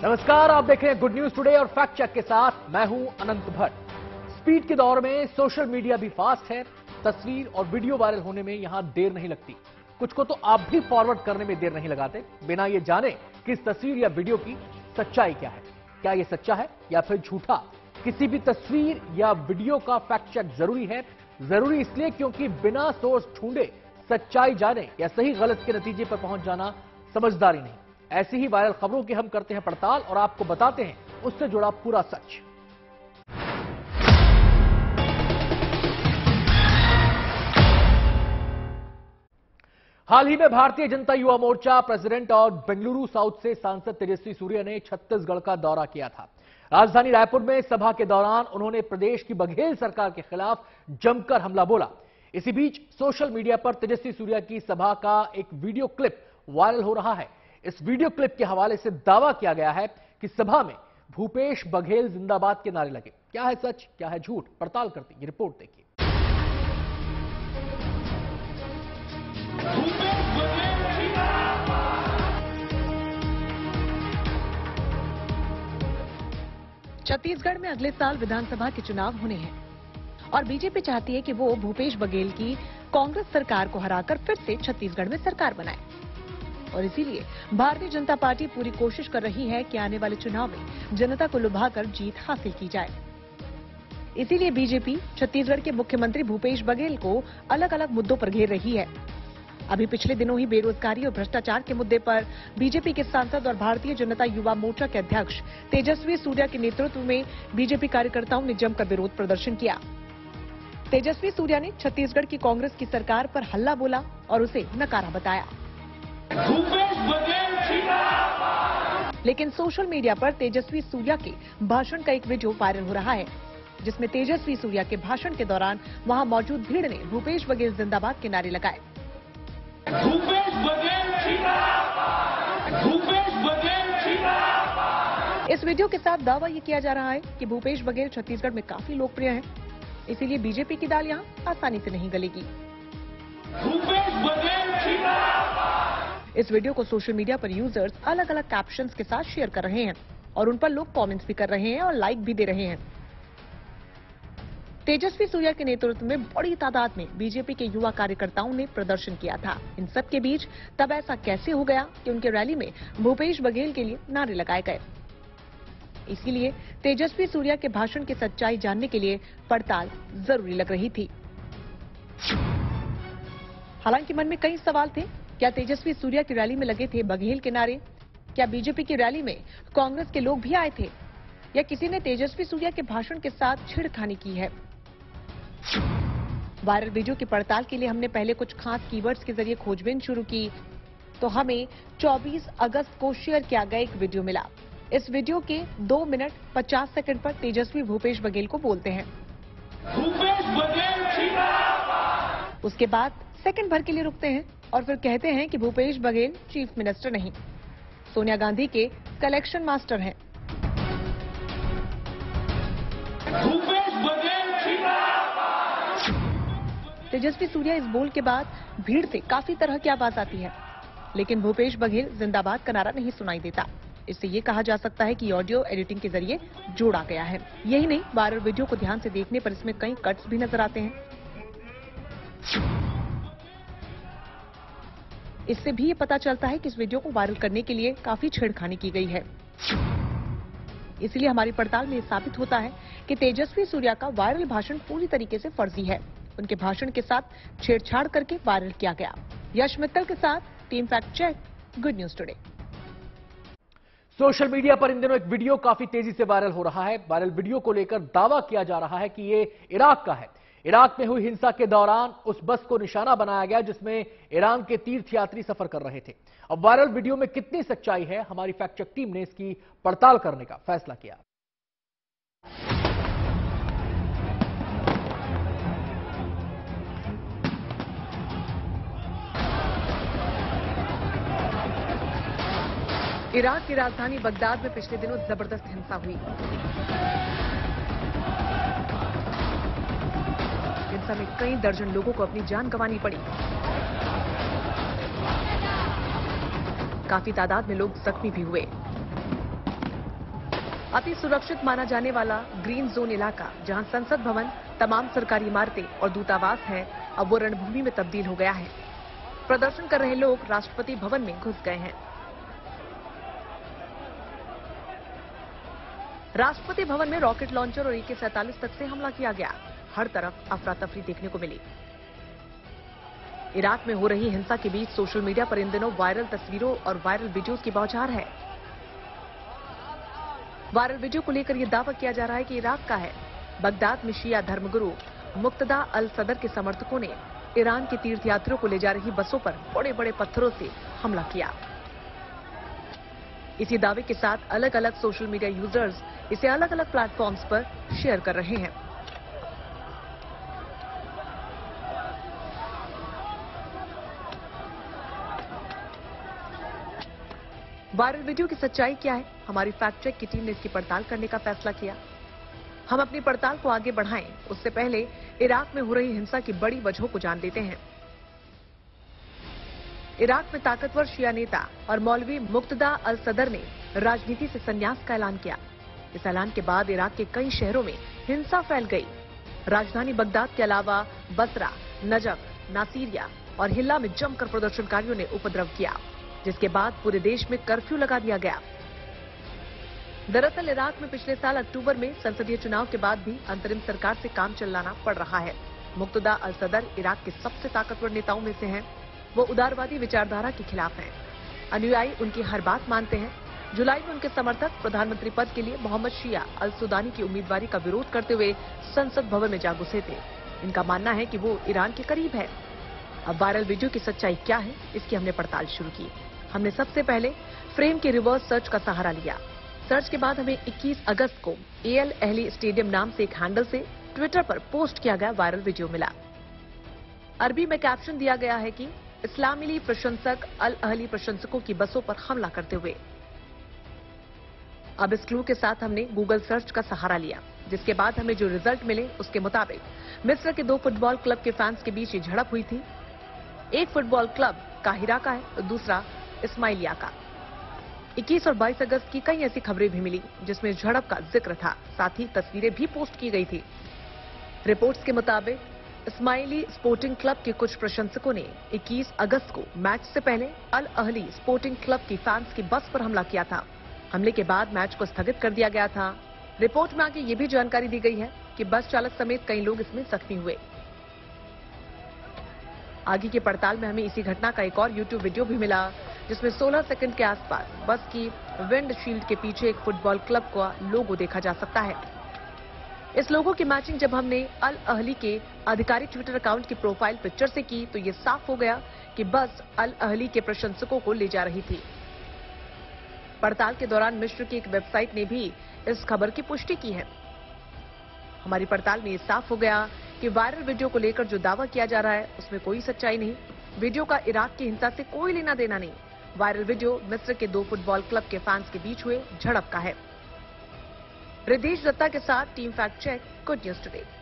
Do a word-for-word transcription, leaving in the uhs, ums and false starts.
नमस्कार, आप देख रहे हैं गुड न्यूज टुडे और फैक्ट चेक के साथ मैं हूं अनंत भट्ट। स्पीड के दौर में सोशल मीडिया भी फास्ट है। तस्वीर और वीडियो वायरल होने में यहां देर नहीं लगती। कुछ को तो आप भी फॉरवर्ड करने में देर नहीं लगाते बिना ये जाने कि इस तस्वीर या वीडियो की सच्चाई क्या है। क्या यह सच्चा है या फिर झूठा? किसी भी तस्वीर या वीडियो का फैक्ट चेक जरूरी है। जरूरी इसलिए क्योंकि बिना सोर्स ढूंढे सच्चाई जाने या सही गलत के नतीजे पर पहुंच जाना समझदारी नहीं। ऐसी ही वायरल खबरों की हम करते हैं पड़ताल और आपको बताते हैं उससे जुड़ा पूरा सच। हाल ही में भारतीय जनता युवा मोर्चा प्रेसिडेंट और बेंगलुरु साउथ से सांसद तेजस्वी सूर्या ने छत्तीसगढ़ का दौरा किया था। राजधानी रायपुर में सभा के दौरान उन्होंने प्रदेश की बघेल सरकार के खिलाफ जमकर हमला बोला। इसी बीच सोशल मीडिया पर तेजस्वी सूर्या की सभा का एक वीडियो क्लिप वायरल हो रहा है। इस वीडियो क्लिप के हवाले से दावा किया गया है कि सभा में भूपेश बघेल जिंदाबाद के नारे लगे। क्या है सच, क्या है झूठ, पड़ताल करते ये रिपोर्ट देखिए। छत्तीसगढ़ में अगले साल विधानसभा के चुनाव होने हैं और बीजेपी चाहती है कि वो भूपेश बघेल की कांग्रेस सरकार को हराकर फिर से छत्तीसगढ़ में सरकार बनाए। और इसीलिए भारतीय जनता पार्टी पूरी कोशिश कर रही है कि आने वाले चुनाव में जनता को लुभाकर जीत हासिल की जाए। इसीलिए बीजेपी छत्तीसगढ़ के मुख्यमंत्री भूपेश बघेल को अलग अलग मुद्दों पर घेर रही है। अभी पिछले दिनों ही बेरोजगारी और भ्रष्टाचार के मुद्दे पर बीजेपी के सांसद और भारतीय जनता युवा मोर्चा के अध्यक्ष तेजस्वी सूर्या के नेतृत्व में बीजेपी कार्यकर्ताओं ने जमकर विरोध प्रदर्शन किया। तेजस्वी सूर्या ने छत्तीसगढ़ की कांग्रेस की सरकार पर हल्ला बोला और उसे नकारा बताया। लेकिन सोशल मीडिया पर तेजस्वी सूर्या के भाषण का एक वीडियो वायरल हो रहा है, जिसमें तेजस्वी सूर्या के भाषण के दौरान वहां मौजूद भीड़ ने भूपेश बघेल जिंदाबाद के नारे लगाए। भूपेश बघेल जिंदाबाद, भूपेश बघेल जिंदाबाद। इस वीडियो के साथ दावा ये किया जा रहा है कि भूपेश बघेल छत्तीसगढ़ में काफी लोकप्रिय हैं, इसीलिए बीजेपी की दाल यहाँ आसानी से नहीं गलेगी। भूपेश बघेल जिंदाबाद। इस वीडियो को सोशल मीडिया पर यूजर्स अलग अलग कैप्शंस के साथ शेयर कर रहे हैं और उन पर लोग कमेंट्स भी कर रहे हैं और लाइक भी दे रहे हैं। तेजस्वी सूर्या के नेतृत्व में बड़ी तादाद में बीजेपी के युवा कार्यकर्ताओं ने प्रदर्शन किया था। इन सब के बीच तब ऐसा कैसे हो गया कि उनके रैली में भूपेश बघेल के लिए नारे लगाए गए। इसीलिए तेजस्वी सूर्या के भाषण की सच्चाई जानने के लिए पड़ताल जरूरी लग रही थी। हालांकि मन में कई सवाल थे। क्या तेजस्वी सूर्या की रैली में लगे थे बघेल के नारे? क्या बीजेपी की रैली में कांग्रेस के लोग भी आए थे या किसी ने तेजस्वी सूर्या के भाषण के साथ छेड़खानी की है? वायरल वीडियो की पड़ताल के लिए हमने पहले कुछ खास कीवर्ड्स के जरिए खोजबीन शुरू की तो हमें चौबीस अगस्त को शेयर किया गया एक वीडियो मिला। इस वीडियो के दो मिनट पचास सेकंड पर तेजस्वी भूपेश बघेल को बोलते हैं। भूपेश बघेल जिंदाबाद। उसके बाद सेकंड भर के लिए रुकते हैं और फिर कहते हैं कि भूपेश बघेल चीफ मिनिस्टर नहीं, सोनिया गांधी के कलेक्शन मास्टर हैं। भूपेश बघेल जिंदाबाद। तेजस्वी सूर्या इस बोल के बाद भीड़ से काफी तरह की आवाज आती है, लेकिन भूपेश बघेल जिंदाबाद का नारा नहीं सुनाई देता। इससे ये कहा जा सकता है कि ऑडियो एडिटिंग के जरिए जोड़ा गया है। यही नहीं, वायरल वीडियो को ध्यान से देखने पर इसमें कई कट्स भी नजर आते हैं। इससे भी ये पता चलता है कि इस वीडियो को वायरल करने के लिए काफी छेड़खानी की गई है। इसलिए हमारी पड़ताल में ये साबित होता है कि तेजस्वी सूर्या का वायरल भाषण पूरी तरीके से फर्जी है। उनके भाषण के साथ छेड़छाड़ करके वायरल किया गया। यश मित्तल के साथ team fact check, good news today. Social media पर इन दिनों एक वीडियो काफी तेजी से वायरल हो रहा है। वायरल वीडियो को लेकर दावा किया जा रहा है कि ये इराक का है। इराक में हुई हिंसा के दौरान उस बस को निशाना बनाया गया जिसमें ईरान के तीर्थयात्री सफर कर रहे थे। अब वायरल वीडियो में कितनी सच्चाई है, हमारी फैक्ट चेक टीम ने इसकी पड़ताल करने का फैसला किया। इराक की राजधानी बगदाद में पिछले दिनों जबरदस्त हिंसा हुई। हिंसा में कई दर्जन लोगों को अपनी जान गंवानी पड़ी। काफी तादाद में लोग जख्मी भी हुए। अति सुरक्षित माना जाने वाला ग्रीन जोन इलाका, जहां संसद भवन, तमाम सरकारी इमारतें और दूतावास है, अब वो रणभूमि में तब्दील हो गया है। प्रदर्शन कर रहे लोग राष्ट्रपति भवन में घुस गए हैं। राष्ट्रपति भवन में रॉकेट लॉन्चर और ए के सैंतालीस तक से हमला किया गया। हर तरफ अफरा तफरी देखने को मिली। इराक में हो रही हिंसा के बीच सोशल मीडिया पर इन दिनों वायरल तस्वीरों और वायरल वीडियोस की बौछार है। वायरल वीडियो को लेकर यह दावा किया जा रहा है कि इराक का है। बगदाद में शिया धर्मगुरु मुक्तदा अल सदर के समर्थकों ने ईरान के तीर्थयात्रियों को ले जा रही बसों पर बड़े बड़े पत्थरों से हमला किया। इसी दावे के साथ अलग अलग सोशल मीडिया यूजर्स इसे अलग अलग प्लेटफॉर्म्स पर शेयर कर रहे हैं। वायरल वीडियो की सच्चाई क्या है? हमारी फैक्ट चेक की टीम ने इसकी पड़ताल करने का फैसला किया। हम अपनी पड़ताल को आगे बढ़ाएं, उससे पहले इराक में हो रही हिंसा की बड़ी वजहों को जान लेते हैं। इराक में ताकतवर शिया नेता और मौलवी मुक्तदा अल सदर ने राजनीति से संन्यास का ऐलान किया। इस ऐलान के बाद इराक के कई शहरों में हिंसा फैल गई। राजधानी बगदाद के अलावा बसरा, नजफ, नासिरिया और हिल्ला में जमकर प्रदर्शनकारियों ने उपद्रव किया, जिसके बाद पूरे देश में कर्फ्यू लगा दिया गया। दरअसल इराक में पिछले साल अक्टूबर में संसदीय चुनाव के बाद भी अंतरिम सरकार से काम चलाना पड़ रहा है। मुक्तदा अल सदर इराक के सबसे ताकतवर नेताओं में से हैं। वो उदारवादी विचारधारा के खिलाफ हैं। अनुयायी उनकी हर बात मानते हैं। जुलाई में उनके समर्थक प्रधानमंत्री पद के लिए मोहम्मद शिया अल सुदानी की उम्मीदवारी का विरोध करते हुए संसद भवन में जा घुसे थे। इनका मानना है कि वो ईरान के करीब है। अब वायरल वीडियो की सच्चाई क्या है, इसकी हमने पड़ताल शुरू की। हमने सबसे पहले फ्रेम के रिवर्स सर्च का सहारा लिया। सर्च के बाद हमें इक्कीस अगस्त को एल अहली स्टेडियम नाम से एक हैंडल से ट्विटर पर पोस्ट किया गया वायरल वीडियो मिला। अरबी में कैप्शन दिया गया है कि इस्लामी प्रशंसक अल अहली प्रशंसकों की बसों पर हमला करते हुए। अब इस क्लू के साथ हमने गूगल सर्च का सहारा लिया, जिसके बाद हमें जो रिजल्ट मिले उसके मुताबिक मिस्र के दो फुटबॉल क्लब के फैंस के बीच ये झड़प हुई थी। एक फुटबॉल क्लब काहिरा का है तो दूसरा इस्माइलिया का। इक्कीस और बाईस अगस्त की कई ऐसी खबरें भी मिली जिसमें झड़प का जिक्र था। साथ ही तस्वीरें भी पोस्ट की गई थी। रिपोर्ट्स के मुताबिक इस्माइली स्पोर्टिंग क्लब के कुछ प्रशंसकों ने इक्कीस अगस्त को मैच से पहले अल अहली स्पोर्टिंग क्लब की फैंस की बस पर हमला किया था। हमले के बाद मैच को स्थगित कर दिया गया था। रिपोर्ट में आगे ये भी जानकारी दी गई है कि बस चालक समेत कई लोग इसमें जख्मी हुए। आगे की पड़ताल में हमें इसी घटना का एक और यूट्यूब वीडियो भी मिला, जिसमें सोलह सेकंड के आसपास बस की विंड शील्ड के पीछे एक फुटबॉल क्लब का लोगो देखा जा सकता है। इस लोगो की मैचिंग जब हमने अल अहली के आधिकारिक ट्विटर अकाउंट की प्रोफाइल पिक्चर से की तो ये साफ हो गया कि बस अल अहली के प्रशंसकों को ले जा रही थी। पड़ताल के दौरान मिस्र की एक वेबसाइट ने भी इस खबर की पुष्टि की है। हमारी पड़ताल में ये साफ हो गया कि वायरल वीडियो को लेकर जो दावा किया जा रहा है उसमें कोई सच्चाई नहीं। वीडियो का इराक की हिंसा से कोई लेना देना नहीं। वायरल वीडियो मिस्र के दो फुटबॉल क्लब के फैंस के बीच हुए झड़प का है। रिदेश दत्ता के साथ team fact check, good news today.